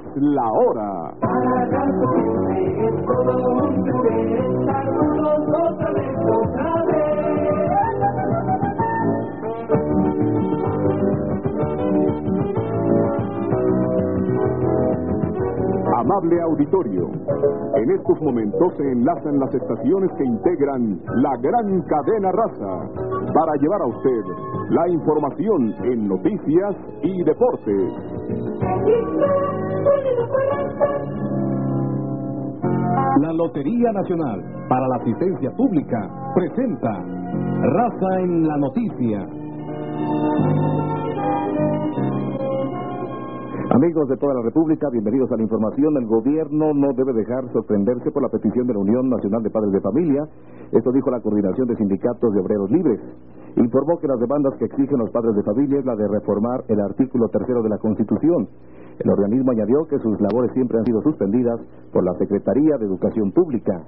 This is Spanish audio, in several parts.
la hora. Amable auditorio, en estos momentos se enlazan las estaciones que integran la gran cadena raza para llevar a usted la información en noticias y deportes. La Lotería Nacional para la Asistencia Pública presenta Raza en la Noticia. Amigos de toda la República, bienvenidos a la información. El gobierno no debe dejar sorprenderse por la petición de la Unión Nacional de Padres de Familia. Esto dijo la Coordinación de Sindicatos de Obreros Libres. Informó que las demandas que exigen los padres de familia es la de reformar el artículo 3 de la Constitución. El organismo añadió que sus labores siempre han sido suspendidas por la Secretaría de Educación Pública.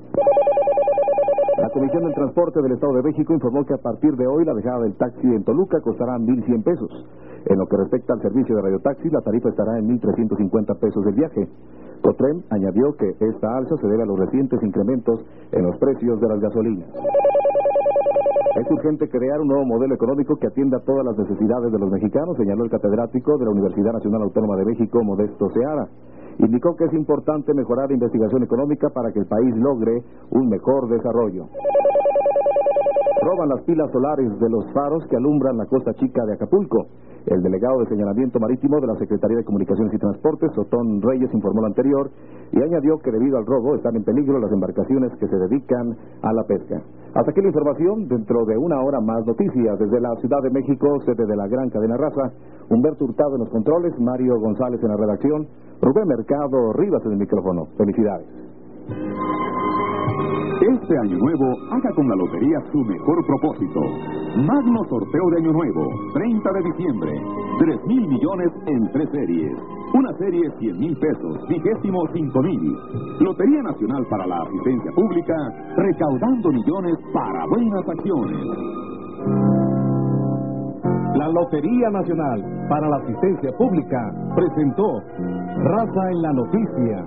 La Comisión del Transporte del Estado de México informó que a partir de hoy la dejada del taxi en Toluca costará 1,100 pesos. En lo que respecta al servicio de radiotaxi, la tarifa estará en 1,350 pesos del viaje. Cotrem añadió que esta alza se debe a los recientes incrementos en los precios de las gasolinas. Es urgente crear un nuevo modelo económico que atienda todas las necesidades de los mexicanos, señaló el catedrático de la Universidad Nacional Autónoma de México, Modesto Seara. Indicó que es importante mejorar la investigación económica para que el país logre un mejor desarrollo. Roban las pilas solares de los faros que alumbran la costa chica de Acapulco. El delegado de señalamiento marítimo de la Secretaría de Comunicaciones y Transportes, Otón Reyes, informó lo anterior y añadió que debido al robo están en peligro las embarcaciones que se dedican a la pesca. Hasta aquí la información. Dentro de una hora más noticias desde la Ciudad de México, sede de la gran cadena raza. Humberto Hurtado en los controles, Mario González en la redacción, Rubén Mercado Rivas en el micrófono. Felicidades. Este año nuevo, haga con la lotería su mejor propósito. Magno sorteo de año nuevo, 30 de diciembre. 3,000 millones en 3 series. Una serie 100,000 pesos, 25,000. Lotería Nacional para la Asistencia Pública, recaudando millones para buenas acciones. La Lotería Nacional para la Asistencia Pública presentó Raza en la Noticia.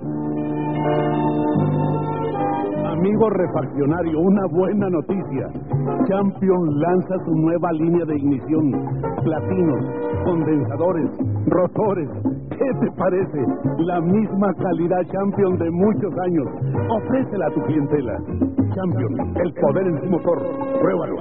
Amigo refaccionario, una buena noticia. Champion lanza su nueva línea de ignición. Platinos, condensadores, rotores. ¿Qué te parece? La misma calidad Champion de muchos años. Ofrécela a tu clientela. Champion, el poder en su motor. Pruébalo.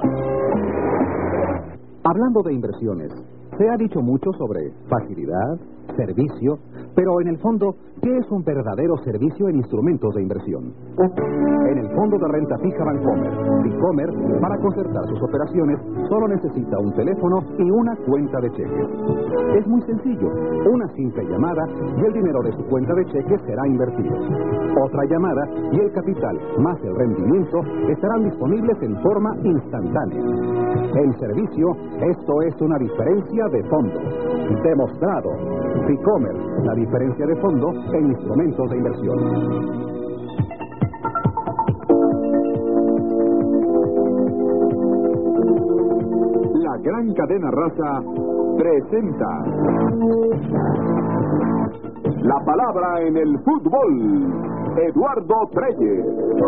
Hablando de inversiones, se ha dicho mucho sobre facilidad, servicio, pero en el fondo, ¿qué es un verdadero servicio en instrumentos de inversión? En el Fondo de Renta Fija Bancomer, Bicomer, para concertar sus operaciones, solo necesita un teléfono y una cuenta de cheques. Es muy sencillo, una simple llamada y el dinero de su cuenta de cheques será invertido. Otra llamada y el capital más el rendimiento estarán disponibles en forma instantánea. En servicio, esto es una diferencia de fondo. Demostrado. Bicomer, la diferencia de fondo en instrumentos de inversión. La gran cadena raza presenta la palabra en el fútbol. Eduardo Treyes.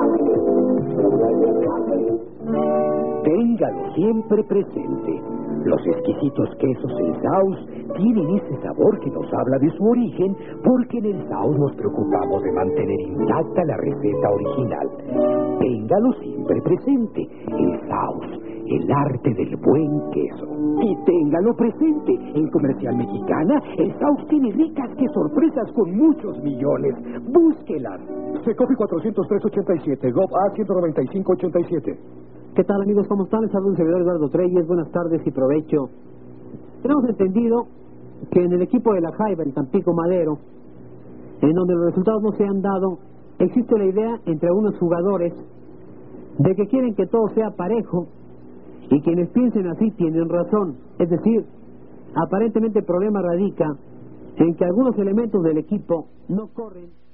Téngalo siempre presente. Los exquisitos quesos El Saus tienen ese sabor que nos habla de su origen, porque en El Saus nos preocupamos de mantener intacta la receta original. Téngalo siempre presente. El Saus, el arte del buen queso. Y téngalo presente. En Comercial Mexicana, El Saus tiene ricas sorpresas con muchos millones. Búsquelas. Secofi 403.87, Gov A 195.87. ¿Qué tal, amigos? ¿Cómo están? Les habla un servidor Eduardo Treyes. Buenas tardes y provecho. Tenemos entendido que en el equipo de la Jaiba, en Tampico Madero, en donde los resultados no se han dado, existe la idea entre algunos jugadores de que quieren que todo sea parejo, y quienes piensen así tienen razón. Es decir, aparentemente el problema radica en que algunos elementos del equipo no corren